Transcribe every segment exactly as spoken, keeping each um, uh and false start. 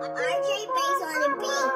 R J Bass on the beat.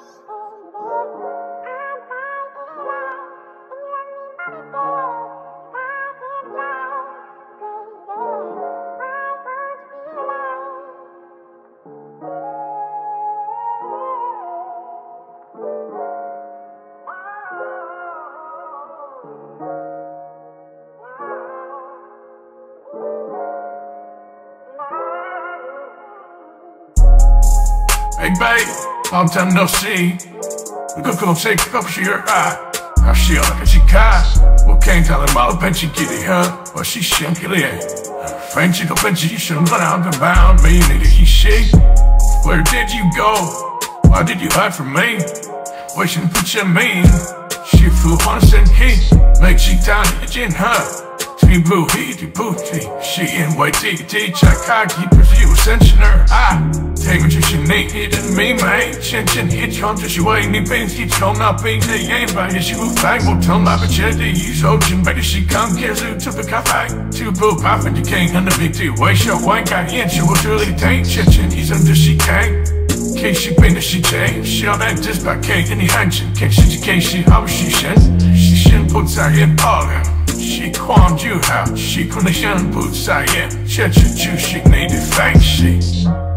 Hey babe, long time no see. We could go take a couple of your eye. How she like she kai. Well, can't tell him all the pension kitty, huh? Well, she shank it in. French, you go pension, you shouldn't run out and bound me, nigga, he she. Where did you go? Why did you hide from me? Wishing put your mean. She flew on a send he. Make she down in her. She blue heat, booty. She in white tea, tea, check, I keep review, ascension her. I take what you should need, it in me, man. Chin chin hit on to she wait, me pain, he told not being the game, but she will thank, will tell my bitch, they use ocean, baby, she come, cares who to the cafe. Two blue pop, and you can't, and the big tea, way show, wank, I ain't, she will truly take, chin chin, he's under she can't. Case she been, she change, she on that just by cake, and he handsome, case she, case she, how she shin, she shin puts her in all. She qualmed you out, she couldn't boots I am. Chat you, she need to thank she.